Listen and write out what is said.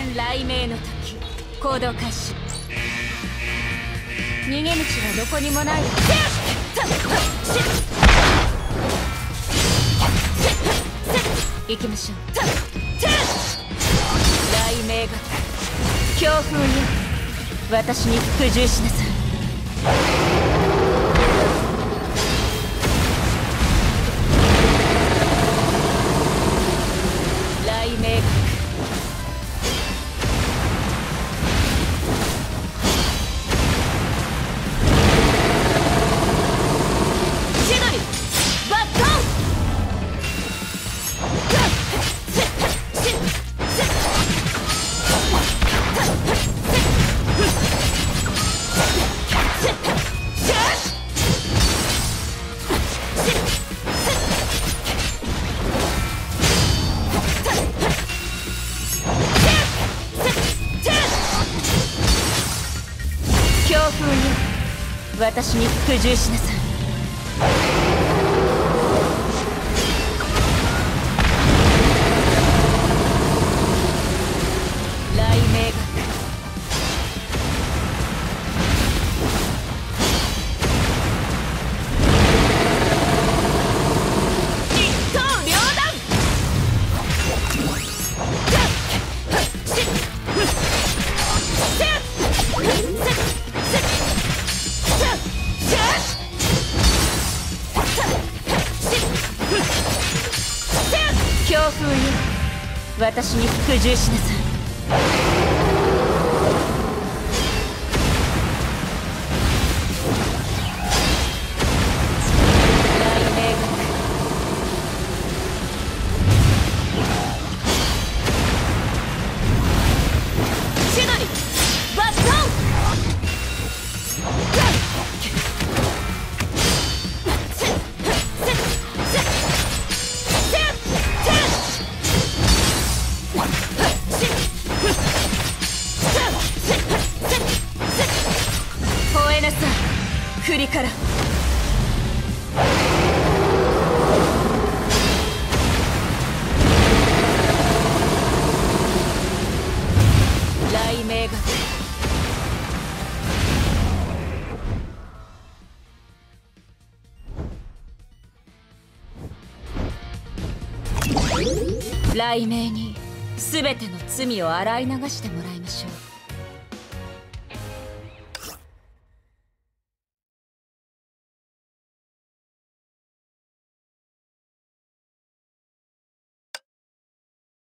戦雷鳴の時、行動開始。逃げ道はどこにもない。行きましょう。雷鳴が強風に私に服従しなさい。雷鳴が千鳥バットン。強風に私に服従しなさい。雷鳴が一刀両断。強風に私に服従しなさい。雷鳴が千鳥バットン。吠えなさい、栗から。雷鳴が雷鳴に全ての罪を洗い流してもらいましょう。